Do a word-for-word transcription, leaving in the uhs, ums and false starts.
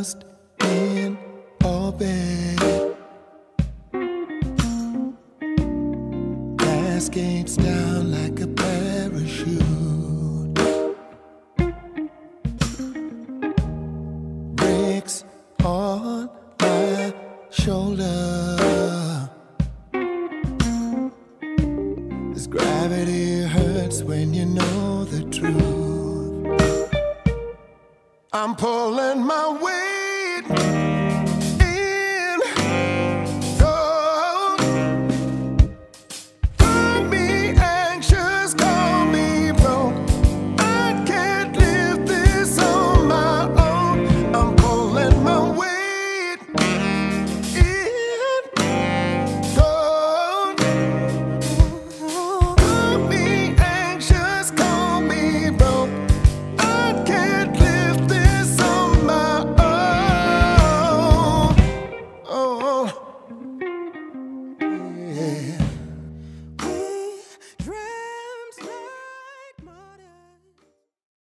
just in orbit. Cascades down like a parachute. Brakes on my shoulder. This gravity hurts when you know the truth. I'm pulling my weight.